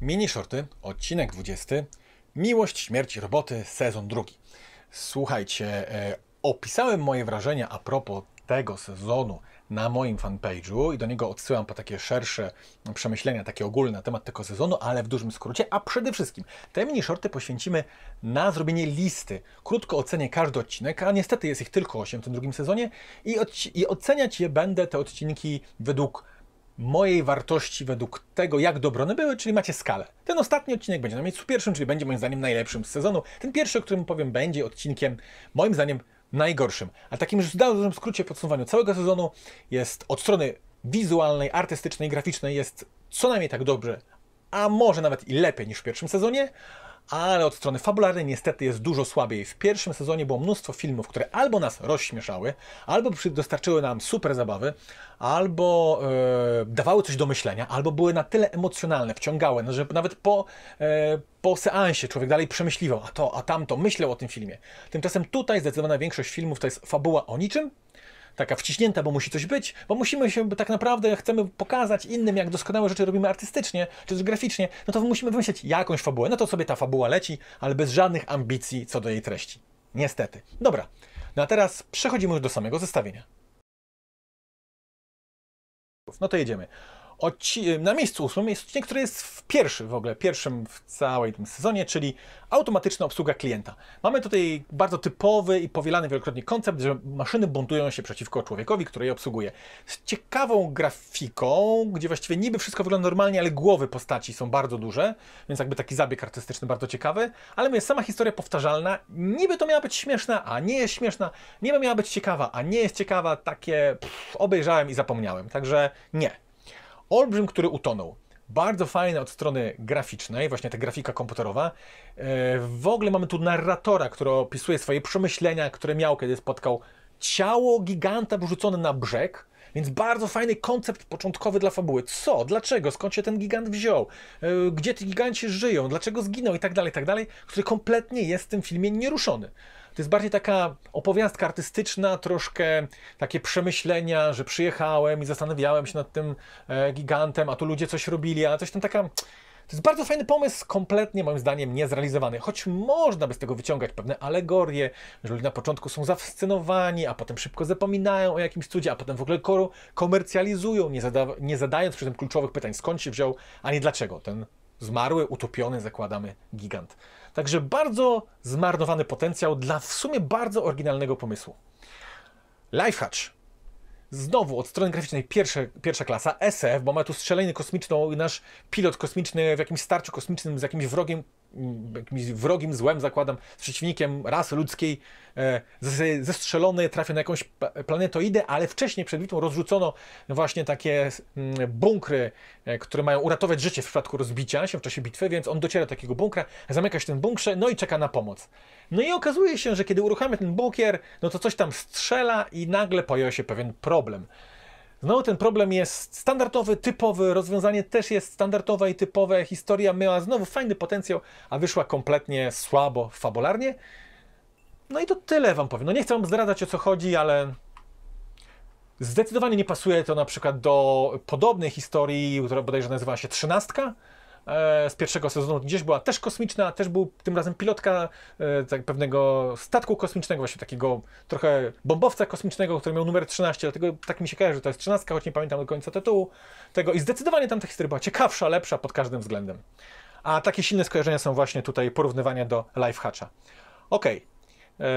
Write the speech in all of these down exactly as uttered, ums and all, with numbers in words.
Mini shorty, odcinek dwudziesty. Miłość, śmierć, roboty, sezon drugi. Słuchajcie, e, opisałem moje wrażenia a propos tego sezonu na moim fanpage'u i do niego odsyłam po takie szersze przemyślenia, takie ogólne na temat tego sezonu, ale w dużym skrócie, a przede wszystkim te mini shorty poświęcimy na zrobienie listy. Krótko ocenię każdy odcinek, a niestety jest ich tylko osiem w tym drugim sezonie i, odci- i oceniać je będę, te odcinki, według mojej wartości, według tego, jak dobre one były, czyli macie skalę. Ten ostatni odcinek będzie na miejscu pierwszym, czyli będzie moim zdaniem najlepszym z sezonu. Ten pierwszy, o którym powiem, będzie odcinkiem moim zdaniem najgorszym. A takim już w dużym skrócie podsumowaniu całego sezonu jest od strony wizualnej, artystycznej, graficznej jest co najmniej tak dobrze, a może nawet i lepiej niż w pierwszym sezonie, ale od strony fabularnej niestety jest dużo słabiej. W pierwszym sezonie było mnóstwo filmów, które albo nas rozśmieszały, albo dostarczyły nam super zabawy, albo e, dawały coś do myślenia, albo były na tyle emocjonalne, wciągałe, no, że nawet po, e, po seansie człowiek dalej przemyśliwał, a to, a tamto, myślał o tym filmie. Tymczasem tutaj zdecydowana większość filmów to jest fabuła o niczym, taka wciśnięta, bo musi coś być, bo musimy się, bo tak naprawdę chcemy pokazać innym, jak doskonałe rzeczy robimy artystycznie, czy też graficznie, no to musimy wymyślić jakąś fabułę. No to sobie ta fabuła leci, ale bez żadnych ambicji co do jej treści. Niestety. Dobra, no a teraz przechodzimy już do samego zestawienia. No to jedziemy. Odci- na miejscu ósmym jest odcinek, który jest w pierwszy w ogóle, pierwszym w całej tym sezonie, czyli automatyczna obsługa klienta. Mamy tutaj bardzo typowy i powielany wielokrotnie koncept, że maszyny buntują się przeciwko człowiekowi, który je obsługuje. Z ciekawą grafiką, gdzie właściwie niby wszystko wygląda normalnie, ale głowy postaci są bardzo duże, więc jakby taki zabieg artystyczny bardzo ciekawy, ale jest sama historia powtarzalna. Niby to miała być śmieszna, a nie jest śmieszna. Niby miała być ciekawa, a nie jest ciekawa. Takie pff, obejrzałem i zapomniałem, także nie. Olbrzym, który utonął. Bardzo fajne od strony graficznej, właśnie ta grafika komputerowa. W ogóle mamy tu narratora, który opisuje swoje przemyślenia, które miał, kiedy spotkał ciało giganta wrzucone na brzeg. Więc bardzo fajny koncept początkowy dla fabuły. Co? Dlaczego? Skąd się ten gigant wziął? Gdzie ci giganci żyją? Dlaczego zginął? I tak dalej, i tak dalej. Który kompletnie jest w tym filmie nieruszony. To jest bardziej taka opowiastka artystyczna, troszkę takie przemyślenia, że przyjechałem i zastanawiałem się nad tym e, gigantem, a tu ludzie coś robili, a coś tam taka... To jest bardzo fajny pomysł, kompletnie moim zdaniem niezrealizowany. Choć można by z tego wyciągać pewne alegorie, że ludzie na początku są zafascynowani, a potem szybko zapominają o jakimś cudzie, a potem w ogóle ko komercjalizują, nie, zada nie zadając przy tym kluczowych pytań, skąd się wziął, a nie dlaczego. Ten zmarły, utopiony, zakładamy, gigant. Także bardzo zmarnowany potencjał dla w sumie bardzo oryginalnego pomysłu. Lifehatch. Znowu od strony graficznej pierwsze, pierwsza klasa, S F, bo ma tu strzelaniny kosmiczną i nasz pilot kosmiczny w jakimś starciu kosmicznym z jakimś wrogiem, jakimś wrogim złem, zakładam, z przeciwnikiem rasy ludzkiej, e, zestrzelony, trafia na jakąś planetoidę, ale wcześniej przed bitwą rozrzucono właśnie takie mm, bunkry, e, które mają uratować życie w przypadku rozbicia się w czasie bitwy, więc on dociera do takiego bunkra, zamyka się w tym bunkrze, no i czeka na pomoc. No i okazuje się, że kiedy uruchamia ten bunkier, no to coś tam strzela i nagle pojawia się pewien problem. Znowu ten problem jest standardowy, typowy, rozwiązanie też jest standardowe i typowe, historia miała znowu fajny potencjał, a wyszła kompletnie słabo fabularnie. No i to tyle wam powiem. No nie chcę wam zdradzać, o co chodzi, ale zdecydowanie nie pasuje to na przykład do podobnej historii, która bodajże nazywała się Trzynastka z pierwszego sezonu, gdzieś była też kosmiczna, też był tym razem pilotka e, tak, pewnego statku kosmicznego, właśnie takiego trochę bombowca kosmicznego, który miał numer trzynaście, dlatego tak mi się kojarzy, że to jest trzynastka, choć nie pamiętam do końca tytułu tego i zdecydowanie tam ta historia była ciekawsza, lepsza pod każdym względem. A takie silne skojarzenia są właśnie tutaj porównywania do Lifehatcha. Okej. Okay.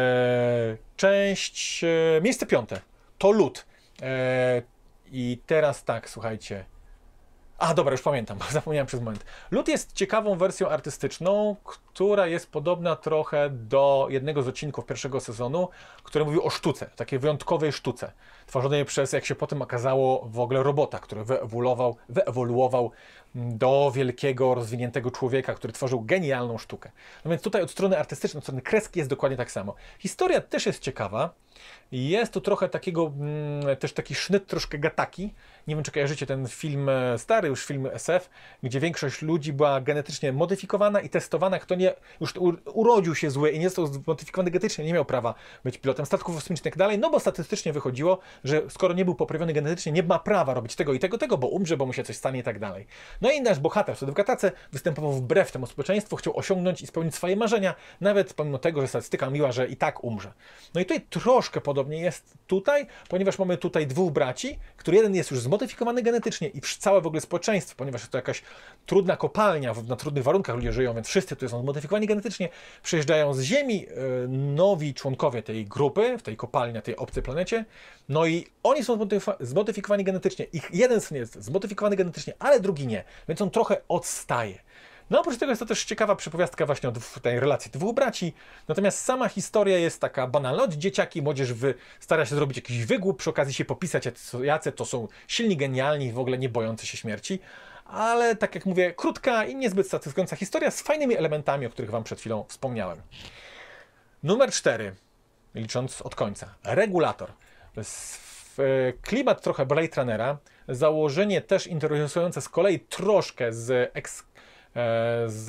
Część, e, miejsce piąte, to lód. E, I teraz tak, słuchajcie. A, dobra, już pamiętam, zapomniałem przez moment. Lód jest ciekawą wersją artystyczną, która jest podobna trochę do jednego z odcinków pierwszego sezonu, który mówił o sztuce, takiej wyjątkowej sztuce, tworzonej przez, jak się potem okazało, w ogóle robota, który wyewoluował, wyewoluował do wielkiego, rozwiniętego człowieka, który tworzył genialną sztukę. No więc tutaj od strony artystycznej, od strony kreski jest dokładnie tak samo. Historia też jest ciekawa. Jest tu trochę takiego, mm, też taki sznyt troszkę Gataki. Nie wiem, czy kojarzycie ten film, stary już film S F, gdzie większość ludzi była genetycznie modyfikowana i testowana. Kto nie nie, już u, urodził się zły i nie został zmodyfikowany genetycznie, nie miał prawa być pilotem statków kosmicznych i tak dalej, no bo statystycznie wychodziło, że skoro nie był poprawiony genetycznie, nie ma prawa robić tego i tego, tego, bo umrze, bo mu się coś stanie i tak dalej. No i nasz bohater wtedy w Gatace występował wbrew temu społeczeństwu, chciał osiągnąć i spełnić swoje marzenia, nawet pomimo tego, że statystyka mówiła, że i tak umrze. No i tutaj troszkę podobnie jest tutaj, ponieważ mamy tutaj dwóch braci, który jeden jest już zmodyfikowany genetycznie i całe w ogóle społeczeństwo, ponieważ jest to jakaś trudna kopalnia, na trudnych warunkach ludzie żyją, więc wszyscy tu są zmodyfikowani genetycznie, przyjeżdżają z Ziemi e, nowi członkowie tej grupy, w tej kopalni, na tej obcej planecie, no i oni są zmodyfikowani genetycznie. Ich jeden syn jest zmodyfikowany genetycznie, ale drugi nie, więc on trochę odstaje. No oprócz tego jest to też ciekawa przypowiastka właśnie o tej relacji dwóch braci, natomiast sama historia jest taka banalna. Od dzieciaki młodzież wy, stara się zrobić jakiś wygłup, przy okazji się popisać, jacy to są silni, genialni, w ogóle nie bojący się śmierci. Ale tak jak mówię, krótka i niezbyt satysfakcjonująca historia z fajnymi elementami, o których wam przed chwilą wspomniałem. Numer cztery, licząc od końca. Regulator. Klimat trochę Blade Runnera, założenie też interesujące z kolei troszkę z, eks, z,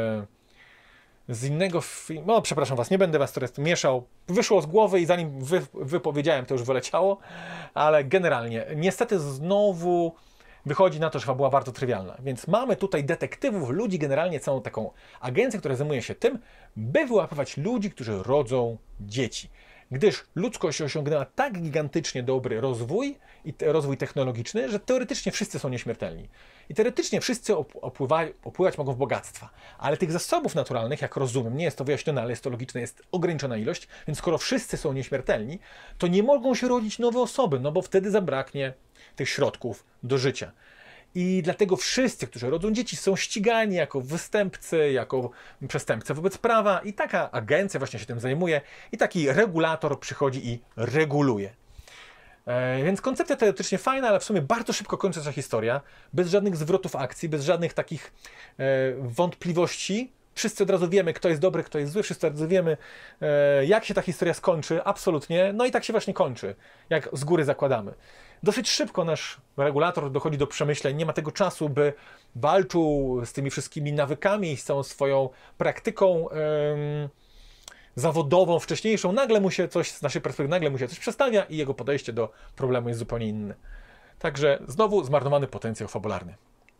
z innego filmu. No, przepraszam was, nie będę was teraz mieszał. Wyszło z głowy i zanim wy, wypowiedziałem, to już wyleciało, ale generalnie, niestety znowu wychodzi na to, że fabuła bardzo trywialna. Więc mamy tutaj detektywów, ludzi, generalnie całą taką agencję, która zajmuje się tym, by wyłapywać ludzi, którzy rodzą dzieci. Gdyż ludzkość osiągnęła tak gigantycznie dobry rozwój i te, rozwój technologiczny, że teoretycznie wszyscy są nieśmiertelni. I teoretycznie wszyscy opływa, opływać mogą w bogactwa. Ale tych zasobów naturalnych, jak rozumiem, nie jest to wyjaśnione, ale jest to logiczne, jest ograniczona ilość, więc skoro wszyscy są nieśmiertelni, to nie mogą się rodzić nowe osoby, no bo wtedy zabraknie tych środków do życia. I dlatego wszyscy, którzy rodzą dzieci, są ścigani jako występcy, jako przestępcy wobec prawa i taka agencja właśnie się tym zajmuje i taki regulator przychodzi i reguluje. E, więc koncepcja teoretycznie fajna, ale w sumie bardzo szybko kończy się historia, bez żadnych zwrotów akcji, bez żadnych takich e, wątpliwości. Wszyscy od razu wiemy, kto jest dobry, kto jest zły, wszyscy od razu wiemy, e, jak się ta historia skończy, absolutnie. No i tak się właśnie kończy, jak z góry zakładamy. Dosyć szybko nasz regulator dochodzi do przemyśleń, nie ma tego czasu, by walczył z tymi wszystkimi nawykami, z całą swoją praktyką em, zawodową, wcześniejszą. Nagle mu się coś, z naszej perspektywy, nagle mu się coś przestawia i jego podejście do problemu jest zupełnie inne. Także znowu zmarnowany potencjał fabularny.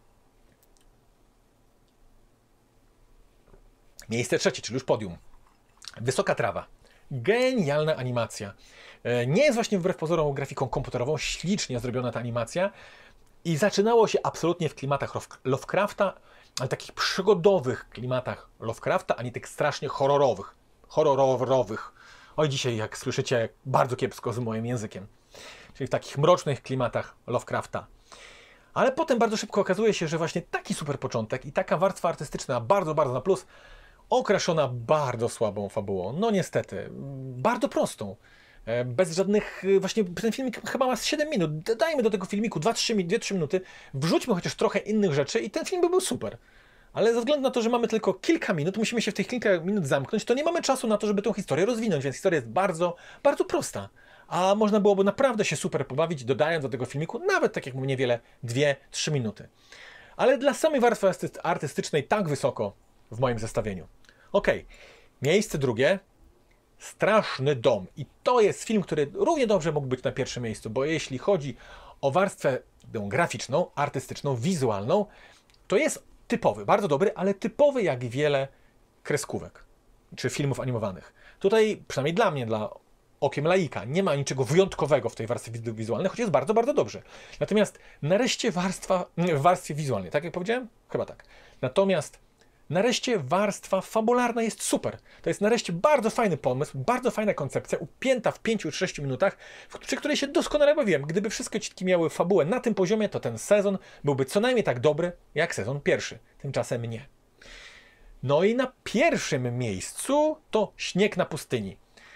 Miejsce trzecie, czyli już podium. Wysoka trawa. Genialna animacja. Nie jest właśnie wbrew pozorom grafiką komputerową, ślicznie zrobiona ta animacja i zaczynało się absolutnie w klimatach Lovecrafta, ale takich przygodowych klimatach Lovecrafta, a nie tych strasznie horrorowych. Horrorowych. Oj, dzisiaj, jak słyszycie, bardzo kiepsko z moim językiem. Czyli w takich mrocznych klimatach Lovecrafta. Ale potem bardzo szybko okazuje się, że właśnie taki super początek i taka warstwa artystyczna, bardzo, bardzo na plus, okraszona bardzo słabą fabułą. No niestety, bardzo prostą. Bez żadnych, właśnie ten filmik chyba ma siedem minut. Dajmy do tego filmiku dwa trzy minuty, wrzućmy chociaż trochę innych rzeczy i ten film by był super. Ale ze względu na to, że mamy tylko kilka minut, musimy się w tych kilka minut zamknąć, to nie mamy czasu na to, żeby tę historię rozwinąć, więc historia jest bardzo, bardzo prosta. A można byłoby naprawdę się super pobawić, dodając do tego filmiku nawet, tak jak mówię, niewiele, dwie trzy minuty. Ale dla samej warstwy artystycznej tak wysoko w moim zestawieniu. Okej, miejsce drugie. Straszny dom. I to jest film, który równie dobrze mógł być na pierwszym miejscu, bo jeśli chodzi o warstwę graficzną, artystyczną, wizualną, to jest typowy, bardzo dobry, ale typowy jak wiele kreskówek czy filmów animowanych. Tutaj, przynajmniej dla mnie, dla okiem laika, nie ma niczego wyjątkowego w tej warstwie wizualnej, choć jest bardzo, bardzo dobrze. Natomiast nareszcie warstwa, w warstwie wizualnej, tak jak powiedziałem? Chyba tak. Natomiast nareszcie warstwa fabularna jest super. To jest nareszcie bardzo fajny pomysł, bardzo fajna koncepcja, upięta w pięciu czy sześciu minutach, przy której się doskonale bawiłem. Gdyby wszystkie odcinki miały fabułę na tym poziomie, to ten sezon byłby co najmniej tak dobry, jak sezon pierwszy. Tymczasem nie. No i na pierwszym miejscu to Śnieg na pustyni.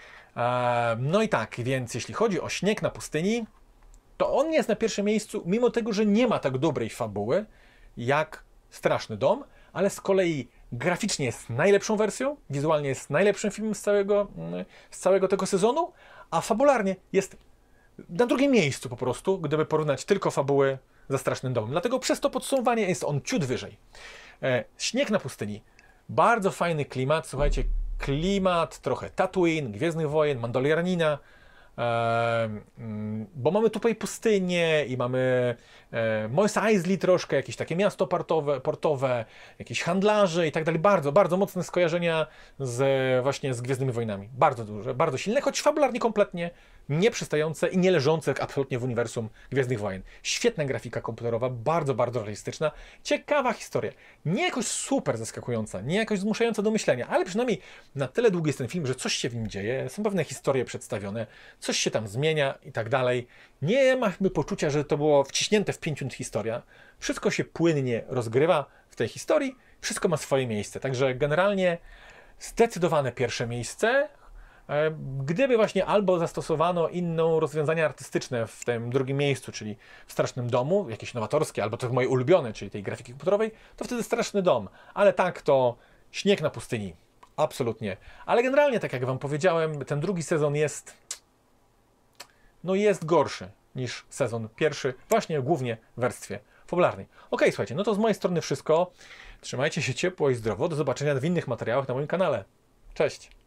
Eee, no i tak, więc jeśli chodzi o Śnieg na pustyni, to on jest na pierwszym miejscu, mimo tego, że nie ma tak dobrej fabuły, jak Straszny dom, ale z kolei graficznie jest najlepszą wersją, wizualnie jest najlepszym filmem z całego, z całego tego sezonu, a fabularnie jest na drugim miejscu po prostu, gdyby porównać tylko fabuły ze Strasznym domem. Dlatego przez to podsumowanie jest on ciut wyżej. E, Śnieg na pustyni. Bardzo fajny klimat, słuchajcie, klimat trochę Tatooine, Gwiezdnych Wojen, Mandalorianina, e, bo mamy tutaj pustynię i mamy e, Mos Eisley troszkę, jakieś takie miasto portowe, portowe jakieś handlarze i tak dalej. Bardzo, bardzo mocne skojarzenia z, właśnie z Gwiezdnymi Wojnami. Bardzo duże, bardzo silne, choć fabularnie kompletnie nieprzystające i nie leżące absolutnie w uniwersum Gwiezdnych Wojen. Świetna grafika komputerowa, bardzo, bardzo realistyczna, ciekawa historia. Nie jakoś super zaskakująca, nie jakoś zmuszająca do myślenia, ale przynajmniej na tyle długi jest ten film, że coś się w nim dzieje, są pewne historie przedstawione, coś się tam zmienia i tak dalej. Nie mamy poczucia, że to było wciśnięte w pięć minut historia. Wszystko się płynnie rozgrywa w tej historii, wszystko ma swoje miejsce. Także generalnie zdecydowane pierwsze miejsce. Gdyby właśnie albo zastosowano inną rozwiązania artystyczne w tym drugim miejscu, czyli w Strasznym Domu, jakieś nowatorskie, albo to moje ulubione, czyli tej grafiki komputerowej, to wtedy Straszny Dom. Ale tak, to Śnieg na pustyni. Absolutnie. Ale generalnie, tak jak wam powiedziałem, ten drugi sezon jest no jest gorszy niż sezon pierwszy, właśnie głównie w warstwie fabularnej. Ok, słuchajcie, no to z mojej strony wszystko. Trzymajcie się ciepło i zdrowo. Do zobaczenia w innych materiałach na moim kanale. Cześć!